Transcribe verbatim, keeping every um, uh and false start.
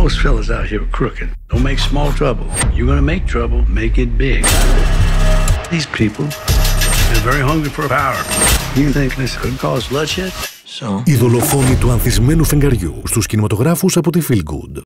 Most fellas out here are crooked. Don't make small trouble. You're gonna make trouble, make it big. These people, they're very hungry for power. You think this could cause bloodshed? So. Οι δολοφόνοι του ανθισμένου φεγγαριού στους κινηματογράφους από τη Feelgood.